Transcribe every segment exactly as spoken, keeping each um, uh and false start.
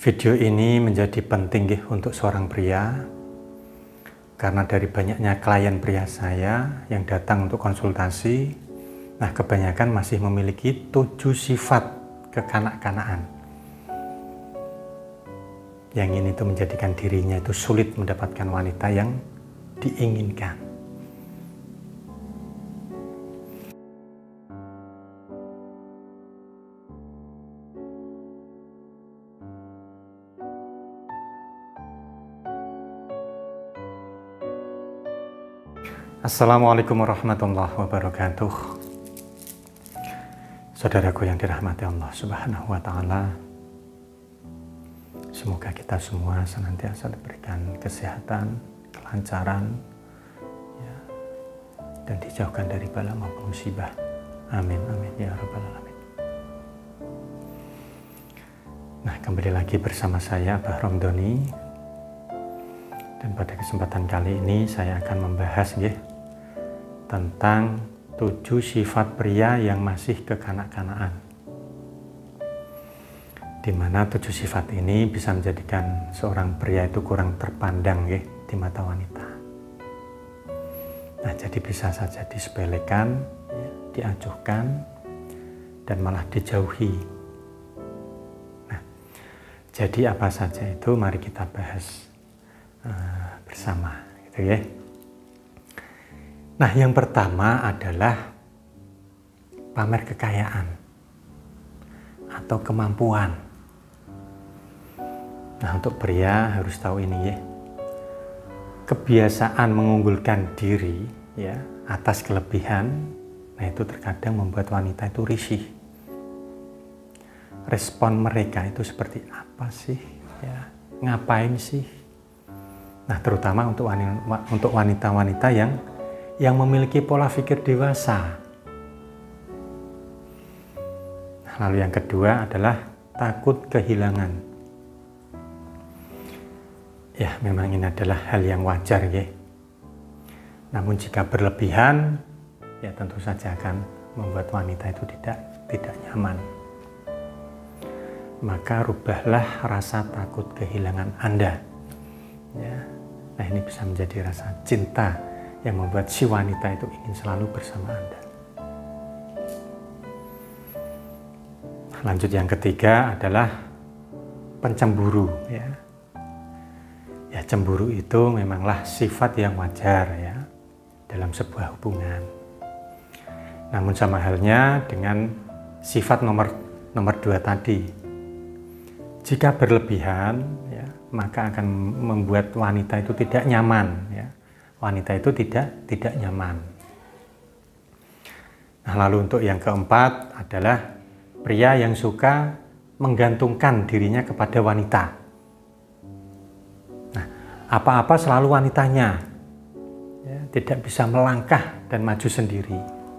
Video ini menjadi penting nggih untuk seorang pria karena dari banyaknya klien pria saya yang datang untuk konsultasi, nah kebanyakan masih memiliki tujuh sifat kekanak-kanaan yang ini itu menjadikan dirinya itu sulit mendapatkan wanita yang diinginkan. Assalamualaikum warahmatullahi wabarakatuh. Saudaraku yang dirahmati Allah Subhanahu wa Ta'ala, semoga kita semua senantiasa diberikan kesehatan, kelancaran, ya, dan dijauhkan dari bala maupun musibah. Amin, amin, ya rabbal alamin. Nah, kembali lagi bersama saya, Abah Romdoni. Dan pada kesempatan kali ini saya akan membahas ya, tentang tujuh sifat pria yang masih kekanak-kanaan, di mana tujuh sifat ini bisa menjadikan seorang pria itu kurang terpandang ya, di mata wanita. Nah, jadi bisa saja disepelekan, ya, diacuhkan, dan malah dijauhi. Nah, jadi apa saja itu mari kita bahas uh, bersama, gitu ya. Nah, yang pertama adalah pamer kekayaan atau kemampuan. Nah, untuk pria harus tahu ini ya. Kebiasaan mengunggulkan diri ya atas kelebihan, nah itu terkadang membuat wanita itu risih. Respon mereka itu seperti apa sih? Ya, ngapain sih? Nah, terutama untuk wanita, untuk wanita-wanita yang yang memiliki pola pikir dewasa. Lalu yang kedua adalah takut kehilangan. Ya, memang ini adalah hal yang wajar ya. Namun jika berlebihan, ya tentu saja akan membuat wanita itu tidak tidak nyaman. Maka rubahlah rasa takut kehilangan Anda. Ya. Nah, ini bisa menjadi rasa cinta yang membuat si wanita itu ingin selalu bersama Anda. Lanjut yang ketiga adalah pencemburu ya. Ya, cemburu itu memanglah sifat yang wajar ya dalam sebuah hubungan. Namun sama halnya dengan sifat nomor nomor dua tadi. Jika berlebihan ya, maka akan membuat wanita itu tidak nyaman ya. Wanita itu tidak tidak nyaman. Nah, lalu untuk yang keempat adalah pria yang suka menggantungkan dirinya kepada wanita. Nah, apa-apa selalu wanitanya, ya, tidak bisa melangkah dan maju sendiri.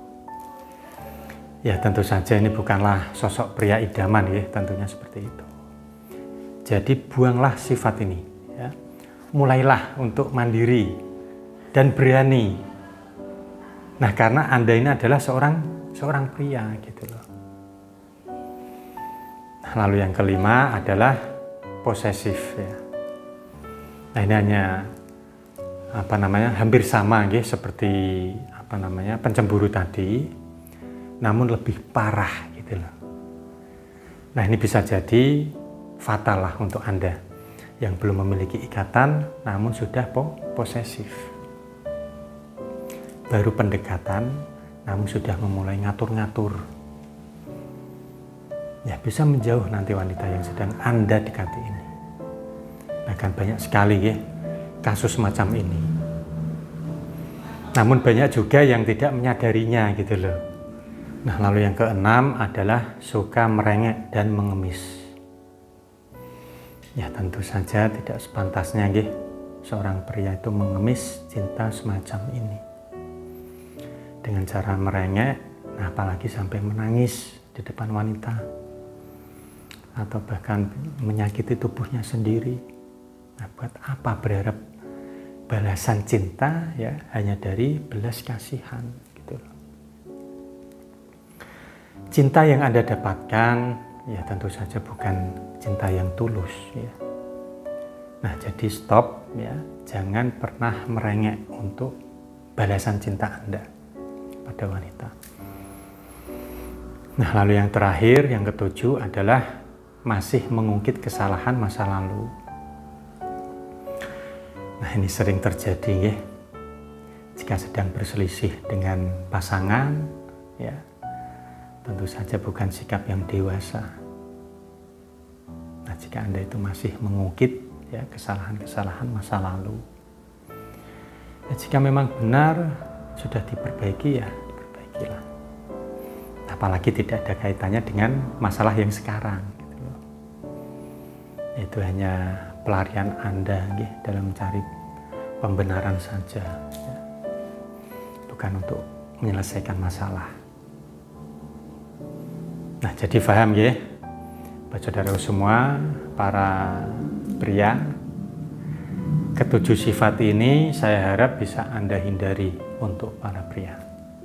Ya, tentu saja ini bukanlah sosok pria idaman ya, tentunya seperti itu. Jadi buanglah sifat ini, ya. Mulailah untuk mandiri dan berani. Nah, karena Anda ini adalah seorang seorang pria gitu loh. Nah, lalu yang kelima adalah posesif ya. Nah, ini hanya apa namanya hampir sama ya, seperti apa namanya pencemburu tadi, namun lebih parah gitu loh. Nah, ini bisa jadi fatal lah untuk Anda yang belum memiliki ikatan namun sudah po posesif. Baru pendekatan namun sudah memulai ngatur-ngatur. Ya, bisa menjauh nanti wanita yang sedang Anda dekati ini. Bahkan banyak sekali ya kasus semacam ini. Namun banyak juga yang tidak menyadarinya gitu loh. Nah, lalu yang keenam adalah suka merengek dan mengemis. Ya, tentu saja tidak sepantasnya ya seorang pria itu mengemis cinta semacam ini. Dengan cara merengek, nah apalagi sampai menangis di depan wanita, atau bahkan menyakiti tubuhnya sendiri. Nah, buat apa berharap balasan cinta ya hanya dari belas kasihan gitu loh. Cinta yang Anda dapatkan ya tentu saja bukan cinta yang tulus ya. Nah, jadi stop ya, jangan pernah merengek untuk balasan cinta Anda pada wanita. Nah, lalu yang terakhir, yang ketujuh adalah masih mengungkit kesalahan masa lalu. Nah, ini sering terjadi ya, jika sedang berselisih dengan pasangan ya, tentu saja bukan sikap yang dewasa. Nah, jika Anda itu masih mengungkit ya kesalahan-kesalahan masa lalu, ya, jika memang benar sudah diperbaiki ya diperbaikilah. Apalagi tidak ada kaitannya dengan masalah yang sekarang. Gitu loh. Itu hanya pelarian Anda ya, dalam mencari pembenaran saja, ya. Bukan untuk menyelesaikan masalah. Nah, jadi paham ya, saudara semua, para pria, ketujuh sifat ini saya harap bisa Anda hindari untuk para pria.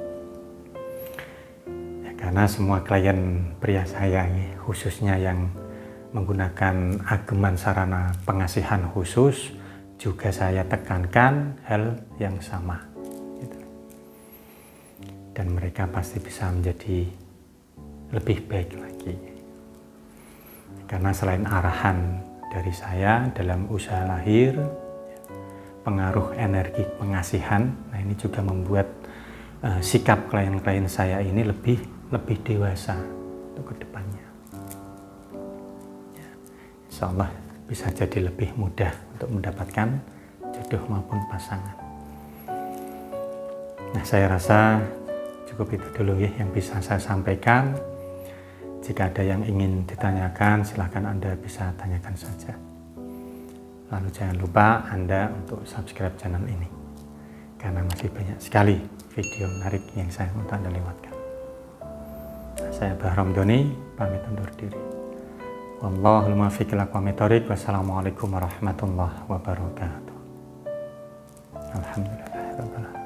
Ya, karena semua klien pria saya ya, khususnya yang menggunakan ageman sarana pengasihan khusus, juga saya tekankan hal yang sama. Gitu. Dan mereka pasti bisa menjadi lebih baik lagi. Karena selain arahan dari saya dalam usaha lahir, pengaruh energi pengasihan, nah ini juga membuat uh, sikap klien-klien saya ini lebih lebih dewasa untuk kedepannya. Ya, insya Allah bisa jadi lebih mudah untuk mendapatkan jodoh maupun pasangan. Nah, saya rasa cukup itu dulu ya yang bisa saya sampaikan. Jika ada yang ingin ditanyakan, silahkan Anda bisa tanyakan saja. Lalu jangan lupa Anda untuk subscribe channel ini, karena masih banyak sekali video menarik yang saya untuk Anda lewatkan. Saya Bahram Doni, pamit undur diri. Wallahul muwaffiq ila aqwamit thoriq. Wassalamualaikum warahmatullahi wabarakatuh. Alhamdulillah.